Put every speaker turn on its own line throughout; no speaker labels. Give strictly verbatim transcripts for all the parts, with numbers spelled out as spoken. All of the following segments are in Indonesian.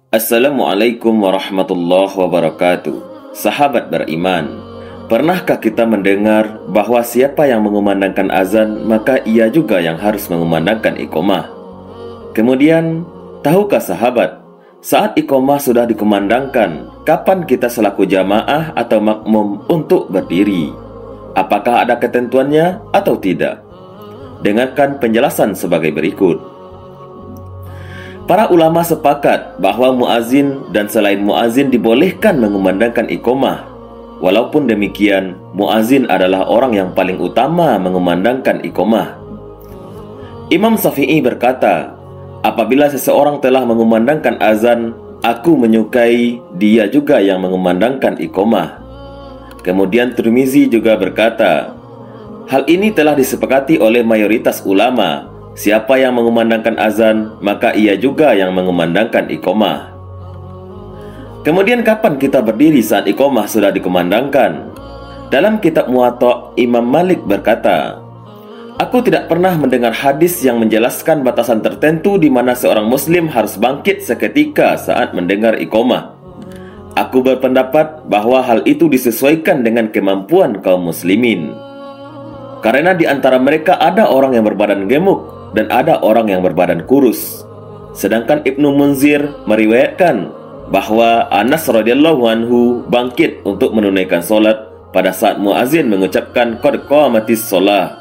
Assalamualaikum warahmatullahi wabarakatuh. Sahabat beriman, pernahkah kita mendengar bahwa siapa yang mengumandangkan azan, maka ia juga yang harus mengumandangkan iqamah? Kemudian, tahukah sahabat, saat iqamah sudah dikumandangkan, kapan kita selaku jamaah atau makmum untuk berdiri? Apakah ada ketentuannya atau tidak? Dengarkan penjelasan sebagai berikut. Para ulama sepakat bahwa muazin dan selain muazin dibolehkan mengumandangkan iqamah. Walaupun demikian, muazin adalah orang yang paling utama mengumandangkan iqamah. Imam Syafi'i berkata, apabila seseorang telah mengumandangkan azan, aku menyukai dia juga yang mengumandangkan iqamah. Kemudian Tirmizi juga berkata, hal ini telah disepakati oleh mayoritas ulama. Siapa yang mengumandangkan azan, maka ia juga yang mengumandangkan iqamah. Kemudian kapan kita berdiri saat iqamah sudah dikumandangkan? Dalam kitab Muwatta, Imam Malik berkata, aku tidak pernah mendengar hadis yang menjelaskan batasan tertentu di mana seorang muslim harus bangkit seketika saat mendengar iqamah. Aku berpendapat bahwa hal itu disesuaikan dengan kemampuan kaum muslimin. Karena di antara mereka ada orang yang berbadan gemuk dan ada orang yang berbadan kurus. Sedangkan Ibnu Munzir meriwayatkan bahwa Anas radhiyallahu anhu bangkit untuk menunaikan solat pada saat muazin mengucapkan qad qamatis shalah.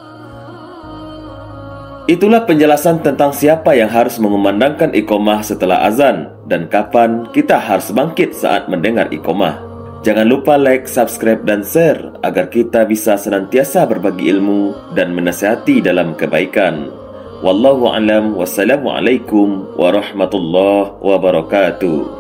Itulah penjelasan tentang siapa yang harus mengumandangkan iqamah setelah azan dan kapan kita harus bangkit saat mendengar iqamah. Jangan lupa like, subscribe, dan share agar kita bisa senantiasa berbagi ilmu dan menasihati dalam kebaikan. Wallahu a'lam. Wassalamualaikum warahmatullahi wabarakatuh.